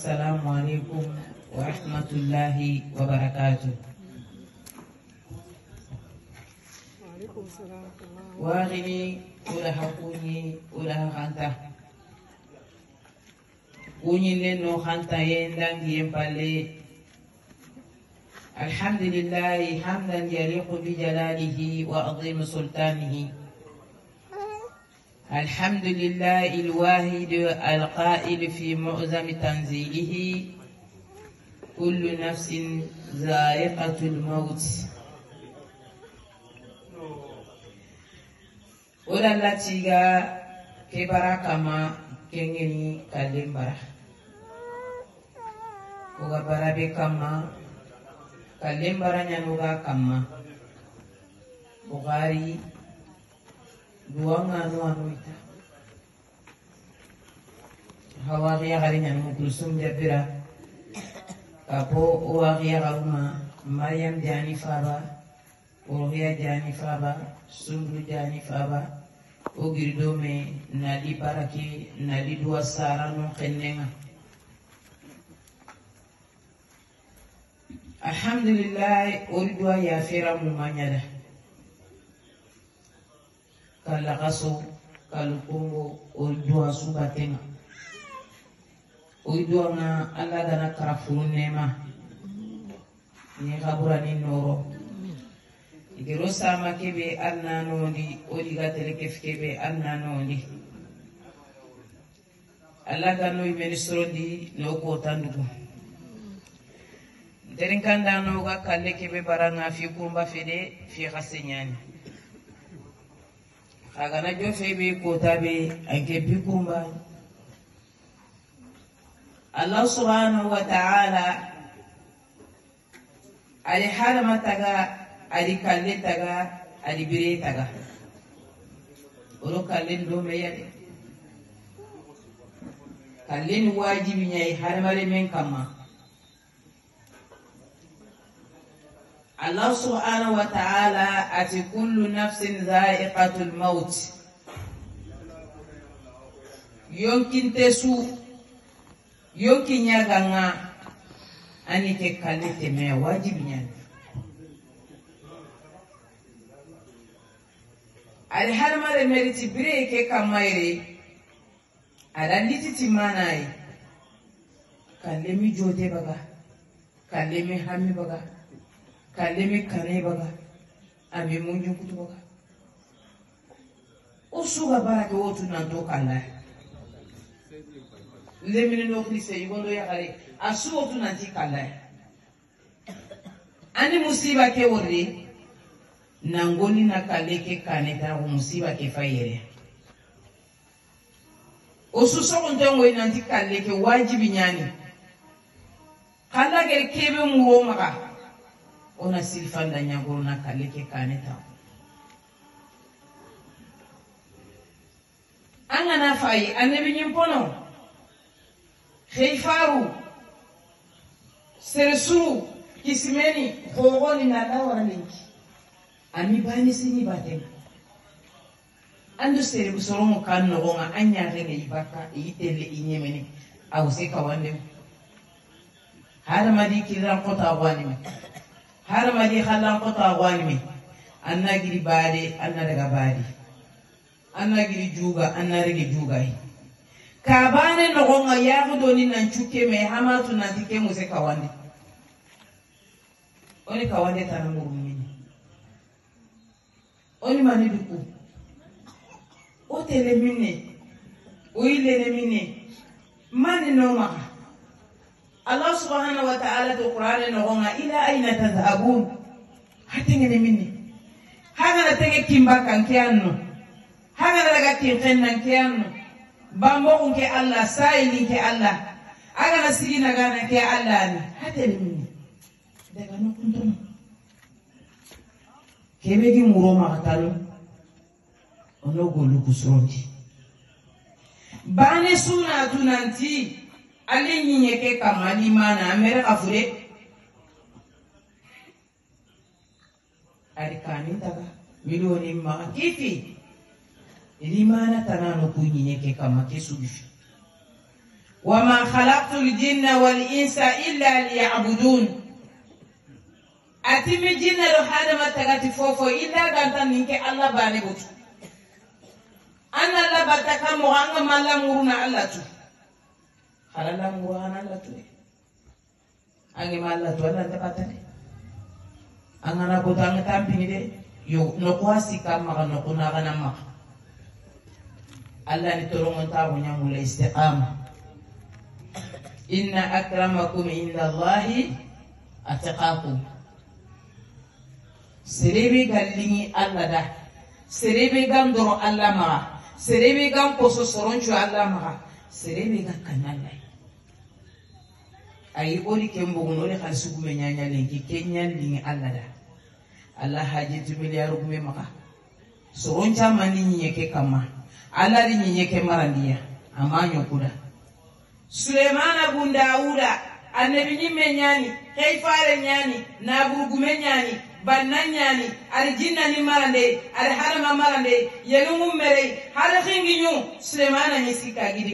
السلام عليكم ورحمة الله وبركاته. وعليكم السلام ورحمة الله. واغني ولا حقوني ولا خانتا كوني لنو خانتا يندان يمبالي. الحمد لله حمدا يليق بجلاله وعظيم سلطانه. الحمد لله الواحد القائل في معظم تنزيله كل نفس ذائقة الموت. ولا لا تيجا كبرا كما كيني كالمبرا وغبرا بكما كالمبرا نانوغا كما بغاري duanga nuanuita hawaria garinya nukulsum jabira kapo uwaria galuma Maryam jani faba Uria jani faba Sundu jani faba Ugirdome nali baraki nali dua sarano kenenga. Alhamdulillah uridua ya fira mumanyada kalakaso kalukungo uridua subatenga uridua nga Allah dana karafuru nema ni kabura ni noro igero sama kebe anna nondi odiga teleke kebe anna nondi Allah gano imeni sorondi no ko tandugo derinkanda no ga kalle kebe baranga fi kumba fede fi khasenyani agana jo febe ko tabe anke bi kumba. Allah subhanahu wa ta'ala ali halama taga ali kalle taga ali bire taga oro kalle do meyade kalle ni wajibi nyai halama men kama. Allah subhanahu wa ta'ala ati kullu nafsin dha'iqatul maut. Yonkin tesu yonkin nyaganga ani ke kalite me wajibi nyani. Alharma le meriti bire ke kamaire adanditi timanai kalemi jode baga kalemi hami baga kalemi kane baga ami munju kutu baga usuga barake wotu nanto kala lemine no khise yugondo ya gare asu wotu nanti kala ani musiba ke wori nangoni na kaleke kane ta musiba ke fayere ususo kontongo nanti kaleke wajibi nyani kala gere kebe muwo maka ona silfanda nyagoro na kaleke kaneta angana fai anebi nyimpono khayfaru sersuru kisimeni khogoni na dawa linki ami bani sini batenga andu sere busoro kanno gonga anya rene ibaka itele inyemeni au seka wande hada madi kira kota wani har madi khalan qota gwanimi anna giri bade anna daga bade anna giri juga anna rigi juga ka bane no gonga yago doni nan chuke me hamatu nan tike muse kawande oni kawande tan murumini oni mani duku o tele minne o ile minne mani no ma Allah subhanahu wa ta'ala to Qur'an no gonga ila aina tadhhabun hatengene minni haga na tege kimba kan kianno haga na daga kinkenna kianno bambo unke Allah saili ke Allah aga na sigina gana ke Allah ni hatene minni daga no kuntum kebegi muro makatalo ono golu kusronti bane suna tunanti ali nyeke kamali mana mere afure arikani taga milioni ma kifi limana tanano kunyinyeke kama kesubifi وما خلقت الجن والإنس إلا ليعبدون أتم الجن لو هذا ما تغطي فوفو إلا غانتا نينك الله باني بوتو أنا الله باتكا مغانا ما الله مرونا الله تو خلا الله مرونا الله تو أني ما الله تو الله تباتني أنا بوتو أنا تامبيني دي يو نقواسي كام مغا نقونا غنا مغا الله نتولون تابو نعمو الاستقامة إن أكرمكم عند الله أتقاكم serebe gallingi alla da serebe gandoro alla maga serebe gan koso soroncho alla maga serebe ga kanalla ay ori kembo no le khalsu gume nyanya lenki kenyan lingi alla da alla haji miliyaru gume maga soroncha mani nyeke kama alla di nyeke marandiya amanyo kuda Sulemana bun Dauda annabi nyimme nyani kayfare nyani naburugume nyani bannan nyani arjinna ni marande ar harama marande yelungu mere har khinginyu Sulemana ni sikagidi